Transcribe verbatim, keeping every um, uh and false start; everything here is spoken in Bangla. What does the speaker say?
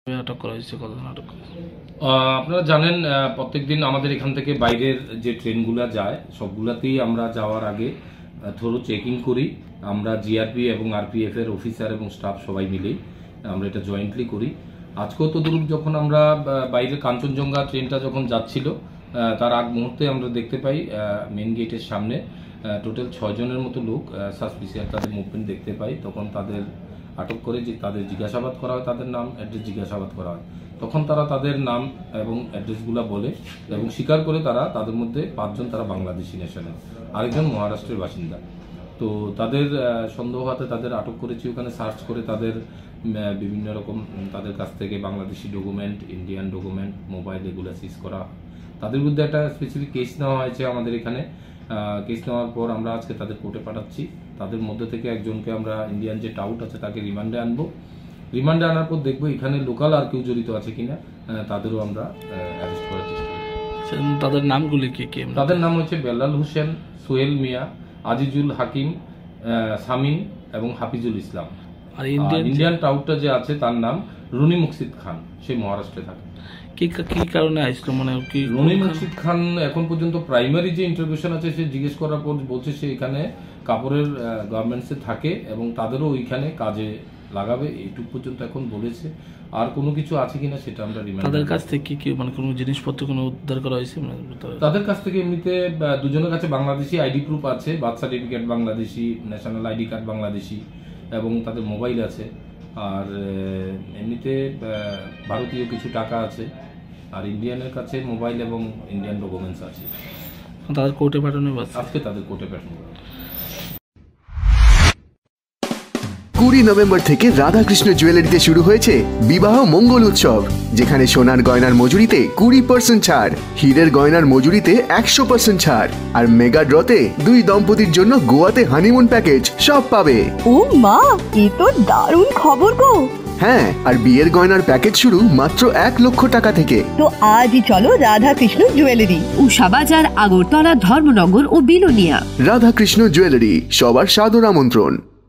আটক করা হয়েছে? কতজন আটক করা হয়েছে? আপনারা জানেন প্রত্যেক দিন আমাদের এখান থেকে বাইরের যে ট্রেনগুলো যায় সবগুলাতেই আমরা যাওয়ার আগে থরো চেকিং করি। আমরা জিআরপি এবং আরপিএফ এর অফিসার এবং স্টাফ সবাই মিলেই আমরা এটা জয়েন্টলি করি। আজকেও তো ধরুন যখন আমরা বাইরের কাঞ্চনজঙ্ঘা ট্রেনটা যখন যাচ্ছিল তার আগ মুহূর্তে আমরা দেখতে পাই মেন গেটের সামনে টোটাল ছয় জনের মতো লোক সাসপিসিয়াস তাদের মুভমেন্ট দেখতে পাই। তখন তাদের আটক করে যে তাদের জিজ্ঞাসাবাদ করা হয়, তাদের নাম অ্যাড্রেস জিজ্ঞাসাবাদ করা হয়। তখন তারা তাদের নাম এবং অ্যাড্রেসগুলো বলে এবং স্বীকার করে তারা তাদের মধ্যে পাঁচজন তারা বাংলাদেশি ন্যাশনাল, আরেকজন মহারাষ্ট্রের বাসিন্দা। তো তাদের সন্দেহ হাতে তাদের আটক করেছি। ওখানে সার্চ করে তাদের বিভিন্ন রকম তাদের কাছ থেকে Bangladeshi document, Indian document, mobile এগুলো সিজ করা। তাদের বিরুদ্ধে একটা স্পেসিফিক কেস নেওয়া হয়েছে আমাদের এখানে। কেস নেওয়ার পর আমরা আজকে তাদের কোর্টে পাঠাচ্ছি। তাদের মধ্যে থেকে একজনকে আমরা ইন্ডিয়ান যে টাউট আছে তাকে রিমান্ডে আনবো। রিমান্ডে আনার পর দেখবো এখানে লোকাল আর কেউ জড়িত আছে কিনা, তাদেরও আমরা অ্যারেস্ট করার চেষ্টা করব। তাদের নামগুলি কি কি? তাদের নাম হচ্ছে বেলাল হোসেন, সোহেল মিয়া, আজিজুল হাকিম, সামিন এবং হাফিজুল ইসলাম। আর ইন্ডিয়ান টাউটটা যে আছে তার নাম রুনি মুকসিদ খান, সে মহারাষ্ট্রে থাকে। কি কি কারণে আসলো? মানে কি রুনি মুকসিদ খান এখন পর্যন্ত প্রাইমারি যে ইন্টারভিউশন আছে সে জিজ্ঞেস করার পর বলছে সে এখানে কাপড়ের গার্মেন্টসে থাকে এবং তাদেরও ওইখানে কাজে লাগাবে, এইটুকু পর্যন্ত এখন বলেছে। আর কোনো কিছু আছে কিনা সেটা আমরা রিমান্ড। তাদের কাছ থেকে কি কি মানে কোনো জিনিসপত্র কোনো উদ্ধার করা হয়েছে? তাদের কাছ থেকে এমনিতে দুজনের কাছে বাংলাদেশি আইডি প্রুফ আছে, birth certificate Bangladeshi, national ID card Bangladeshi এবং তাদের মোবাইল আছে। আর এমনিতে ভারতীয় কিছু টাকা আছে। আর ইন্ডিয়ানের কাছে মোবাইল এবং ইন্ডিয়ান ডকুমেন্টস আছে। তাদের কোর্টে পাঠানো হবে আজকে, তাদের কোর্টে পাঠানো হবে। কুড়ি নভেম্বর থেকে রাধাকৃষ্ণ জুয়েলারিতে শুরু হয়েছে বিবাহ মঙ্গল উৎসব, যেখানে সোনার গয়নার মজুরিতে কুড়ি পার্সেন্ট ছাড়, হীরের গয়নার মজুরিতে একশো পার্সেন্ট ছাড়, আর মেগা ড্রতে দুই দম্পতির জন্য গোয়াতে হানিমুন প্যাকেজ সব পাবে। ও মা, এ তো দারুণ খবর গো। হ্যাঁ, আর বিয়ের গয়নার প্যাকেজ শুরু মাত্র এক লক্ষ টাকা থেকে। তো আজই চলো রাধাকৃষ্ণ জুয়েলারি, উষাবাজার, আগরতলা, ধর্মনগর ও বিলোনিয়া। রাধাকৃষ্ণ জুয়েলারি, সবার সাদর আমন্ত্রণ।